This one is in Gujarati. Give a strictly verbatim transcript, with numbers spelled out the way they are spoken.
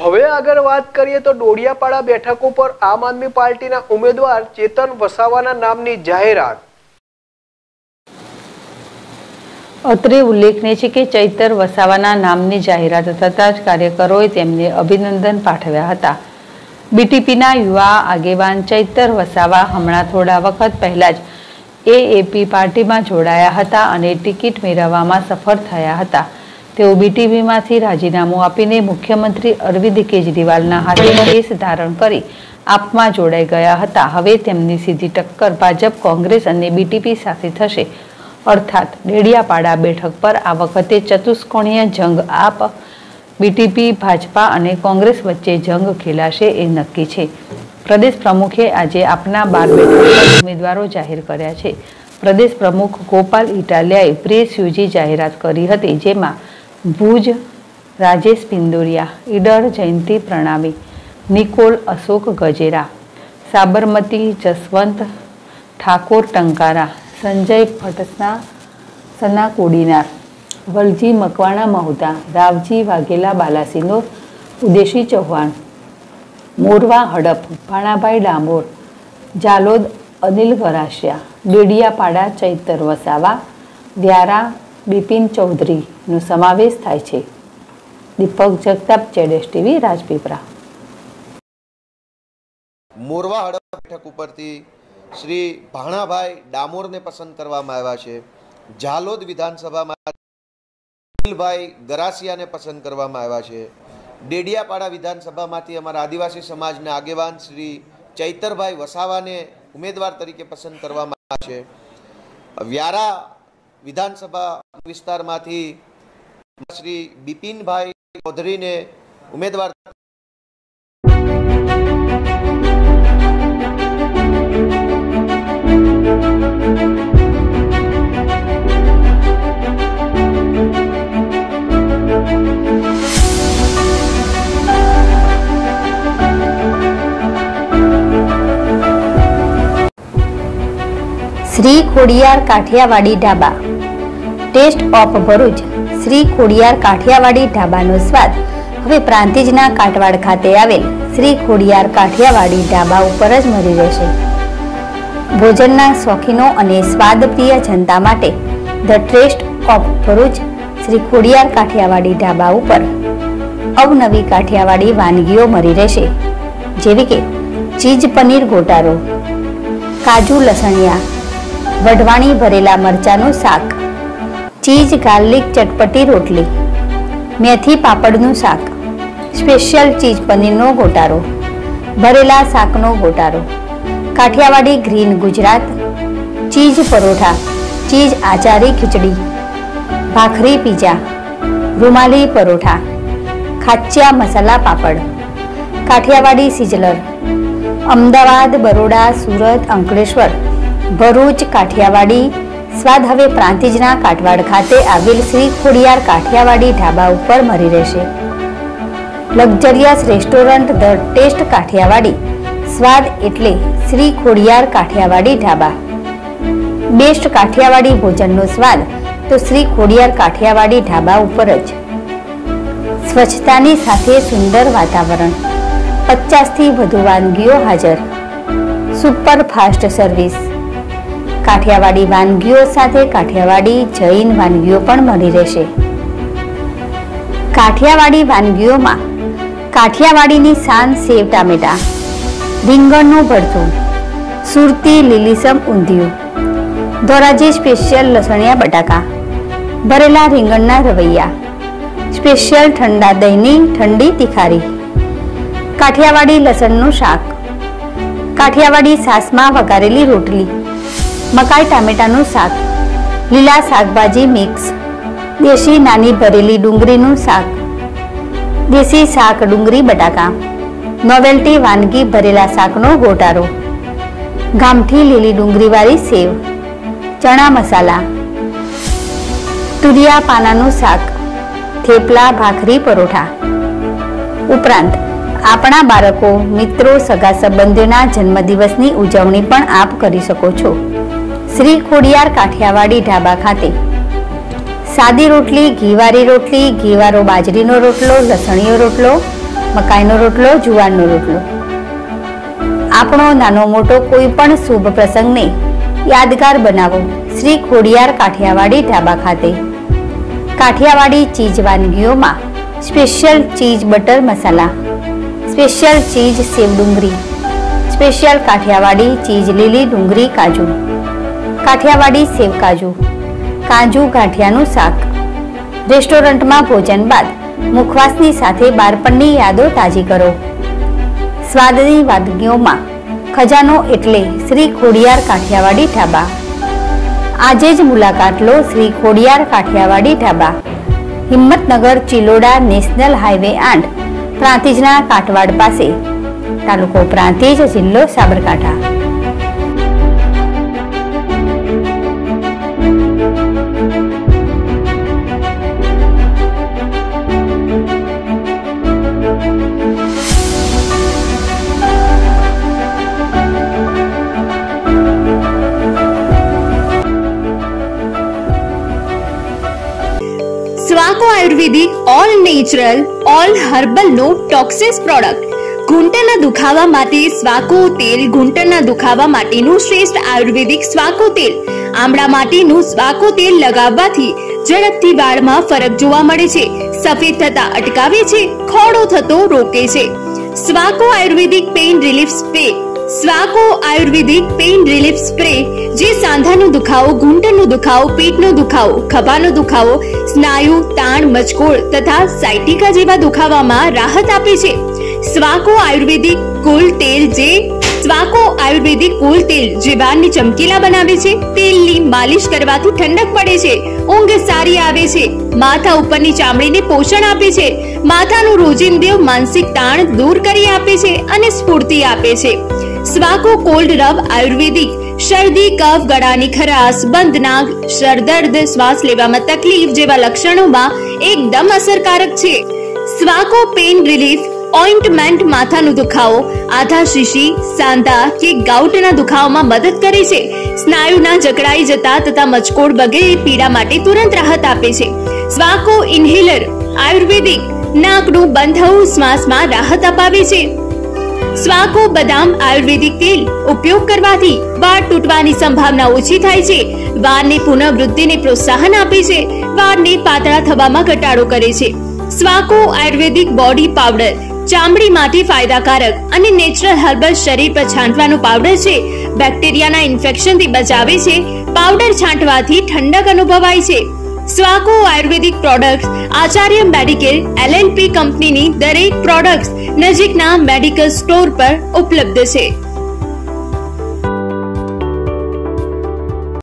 હવે આગળ વાત કરીએ તો ડોડિયાપાડા બેઠક ઉપર આમ આદમી પાર્ટીના ઉમેદવાર ચેતન વસાવાના નામની જાહેરાત। અત્રે ઉલ્લેખનીય છે કે ચૈતર વસાવાના નામની જાહેરાત થતાં જ કાર્યકરોએ તેમને અભિનંદન પાઠવ્યા હતા। બીટીપીના યુવા આગેવાન ચૈતર વસાવા હમણાં થોડા વખત પહેલા જ એએપી પાર્ટીમાં જોડાયા હતા અને ટિકિટ મેળવવામાં સફળ થયા હતા। તેઓ બીટીપીમાંથી રાજીનામું આપીને મુખ્યમંત્રી અરવિંદ કેજરીવાલના હાથે કેસ ધારણ કરી આપમાં જોડાઈ ગયા હતા। હવે તેમની સીધી ટક્કર ભાજપ, કોંગ્રેસ અને બીટીપી સાથે થશે, અર્થાત ડેડિયાપાડા બેઠક પર આ વખતે ચતુષ્કોણીય જંગ આપ, બીટીપી, ભાજપા અને કોંગ્રેસ વચ્ચે જંગ ખેલાશે એ નક્કી છે। પ્રદેશ પ્રમુખે આજે આપના બાર બેઠક પર ઉમેદવારો જાહેર કર્યા છે। પ્રદેશ પ્રમુખ ગોપાલ ઇટાલિયાએ પ્રેસ યોજી જાહેરાત કરી હતી, જેમાં ભુજ રાજેશ પિંદોરિયા, ઈડર જયંતિ પ્રણામી, નિકોલ અશોક ગજેરા, સાબરમતી જસવંત ઠાકોર ટંકારા, સંજય ભટસના સના કોડીનાર, વલજી મકવાણા મહુદા, રાવજી વાઘેલા બાલાસિનોર, ઉદેશી ચૌહાણ, મોરવા હડપ ભાણાભાઈ ડામોર, જાલોદ અનિલ વરાસિયા, ડેડિયાપાડા ચૈતર વસાવા, વ્યારા બિપિન ચૌધરીનો સમાવેશ થાય છે। દીપક જગતાપ, જેડેશ ટીવી, રાજપીપળા। મોરવા હડપ બેઠક ઉપરથી શ્રી ભાણાભાઈ ડામોરને પસંદ કરવામાં આવ્યા છે। જાલોદ વિધાનસભામાં અનિલભાઈ ગરાસિયાને પસંદ કરવામાં આવ્યા છે। ડેડિયાપાડા વિધાનસભામાંથી અમારા આદિવાસી સમાજના આગેવાન શ્રી ચૈતરભાઈ વસાવાને ઉમેદવાર તરીકે પસંદ કરવામાં આવ્યા છે। વ્યારા વિધાનસભા વિસ્તારમાંથી શ્રી બિપિનભાઈ ચૌધરીને ઉમેદવાર श्री खोडियार काठियावाड़ी ढाबा टेस्ट ऑफ भरूच। श्री खोडियार काठियावाड़ी ढाबानो स्वाद हवे प्रांतिजना काटवाड़ खाते आवेल श्री खोडियार काठियावाड़ी ढाबा उपर ज मळी रहेशे। भोजनना शौकीनो अने स्वादप्रिय जनता माटे the taste of Bharuch Shri Khodiyar Kathiawadi Dhaba उपर अवनवी काठियावाड़ी वानगीओ मळी रहेशे, जेवी के चीज पनीर गोटारो, काजू लसणिया, वढवाणी भरेला मरचाનું શાક, ચીઝ ગાર્લિક ચટપટી રોટલી, મેથી પાપડનું શાક, સ્પેશિયલ ચીઝ પનીરનો ગોટારો, ભરેલા શાકનો ગોટારો, Kathiawadi green Gujarat, cheese paratha, cheese achari khichdi, bhakri pizza, rumali paratha, ખાચ્યા મસાલા પાપડ, કાઠિયાવાડી સિઝલર, અમદાવાદ, બરોડા, સુરત, અંકલેશ્વર, ભરૂચ, કાઠિયાવાડી स्वाद हवे प्रांतिजना काटवाड़ खाते आवेल श्री खोडियार काठियावाड़ी ढाबा उपर मळी रहेशे। Luxurious restaurant the taste Kathiawadi स्वाद एटले श्री खोडियार काठियावाड़ी ढाबा। बेस्ट काठियावाड़ी भोजननो स्वाद तो श्री खोडियार काठियावाड़ी ढाबा उपर ज। स्वच्छतानी साथे सुंदर वातावरण, पचास थी वधु वानगीओ हाजर, सुपर फास्ट सर्विस, काठियावाड़ी वानगीओ साथे काठियावाड़ी जैन वानगीओ पण मळी रहेशे। काठियावाड़ी वानगीओमां काठियावाड़ीनी शान सेव टामेटा, રીંગણનું ભરથું, સુરતી લીલીસમ ઊંધિયું, ધોરાજી સ્પેશિયલ લસણિયા બટાકા, ભરેલા રીંગણના રવૈયા, સ્પેશિયલ ઠંડા દહીંની ઠંડી તિખારી, કાઠિયાવાડી લસણનું શાક, કાઠિયાવાડી સાસમાં વઘારેલી રોટલી, મકાઈ ટામેટાનું શાક, લીલા શાકભાજી મિક્સ, દેશી નાની ભરેલી ડુંગળીનું શાક, દેશી શાક ડુંગળી બટાકા, નોવેલ્ટી વાનગી ભરેલા શાકનો ગોટારો, ગામઠી લીલી ડુંગળીવાળી સેવ, ચણા મસાલા, તુરિયા પાનાનું શાક, થેપલા, ભાખરી, પરોઠા ઉપરાંત આપણા બાળકો, મિત્રો, સગા સંબંધીઓના જન્મદિવસની ઉજવણી પણ આપ કરી શકો છો। શ્રી ખોડિયાર કાઠિયાવાડી ઢાબા ખાતે સાદી રોટલી, ઘીવારી રોટલી, ઘીવારો બાજરીનો રોટલો, લસણીયો રોટલો, મકાઈનો રોટલો, જુવારનો રોટલો. આપણો નાનો મોટો કોઈ પણ શુભ પ્રસંગને યાદગાર બનાવો શ્રી ખોડિયાર કાઠિયાવાડી ઢાબા ખાતે. કાઠિયાવાડી ચીઝ વાનગીઓમાં special cheese butter masala, special cheese sev ડુંગળી, સ્પેશિયલ કાઠિયાવાડી ચીઝ લીલી ડુંગળી કાજુ, કાઠિયાવાડી સેવ કાજુ, કાજુ ગાંઠિયાનું શાક. રેસ્ટોરન્ટમાં ભોજન બાદ મુખવાસની સાથે બાળપણની યાદો તાજી કરો. સ્વાદની વાનગીઓમાં ખજાનો એટલે શ્રી ખોડિયાર કાઠિયાવાડી ઢાબા. આજે જ મુલાકાત લો શ્રી ખોડિયાર કાઠિયાવાડી ઢાબા, હિંમતનગર ચિલોડા નેશનલ હાઈવે આઠ, પ્રાંતિજના કાટવાડ પાસે, તાલુકો પ્રાંતિજ, જિલ્લો Sabarkantha. Swaco ayurvedic all natural all herbal no toxins product. ઘૂંટણના દુખાવા માટે સ્વાકો તેલ. ઘૂંટણના દુખાવા માટેનું શ્રેષ્ઠ આયુર્વેદિક સ્વાકો તેલ. આમળા માટેનું સ્વાકો તેલ લગાવવાથી ઝડપથી વાળમાં ફરક જોવા મળે છે, સફેદ થતા અટકાવે છે, ખોડો થતો રોકે છે. સ્વાકો ayurvedic pain relief spray. Swaco ayurvedic pain relief spray જે સાંધાનો દુખાવો, ઘૂંટણનો દુખાવો, પેટનો દુખાવો, ખભાનો દુખાવો, સ્નાયુ તાણ, મચકોડ તથા સાયટિકા જેવા દુખાવામાં રાહત આપે છે. સ્વાકો આયુર્વેદિક કુલ તેલ જે સ્વાકો આયુર્વેદિક કુલ તેલ જે વાળને ચમકીલા બનાવે છે. તેલની માલિશ કરવાથી ઠંડક પડે છે, ઊંઘ સારી આવે છે, માથા ઉપરની ચામડીને પોષણ આપે છે, માથાનું રોજિંદુ માનસિક તાણ દૂર કરી આપે છે અને સ્ફૂર્તિ આપે છે. સ્વાકો કોલ્ડ રબ આયુર્વેદિક શરદી, કફ, ગળાની ખરાશ, બંધ નાક, સરદર્દ, શ્વાસ લેવામાં તકલીફ જેવા લક્ષણોમાં એકદમ અસરકારક છે. સ્વાકો પેઇન રિલીફ ઓઇન્ટમેન્ટ માથાનો દુખાવો, આધા શીશી, સાંધા કે ગાઉટના દુખાવામાં મદદ કરે છે. સ્નાયુના જકડાઈ જતા તથા મચકોડ વગેરે પીડા માટે તુરંત રાહત આપે છે. સ્વાકો ઇન્હેલર આયુર્વેદિક નાકનું બંધ થવું, શ્વાસમાં રાહત અપાવે છે. સ્વાકો બદામ આયુર્વેદિક તેલ ઉપયોગ કરવાથી વાળ તૂટવાની સંભાવના ઓછી થાય છે, વાળની પુનઃવૃદ્ધિને પ્રોત્સાહન આપે છે, વાળને પાતળા થવામાં ઘટાડો કરે છે. સ્વાકો આયુર્વેદિક બોડી પાવડર ચામડી માટે ફાયદાકારક અને નેચરલ હર્બલ શરીર પર છાંટવાનો પાવડર છે. બેક્ટેરિયાના ઇન્ફેક્શનથી બચાવે છે. પાવડર છાંટવાથી ઠંડક અનુભવાય છે. સ્વાકો ayurvedic products Acharya medicare L L P કંપનીની દરેક પ્રોડક્ટ્સ નજીકના મેડિકલ સ્ટોર પર ઉપલબ્ધ છે.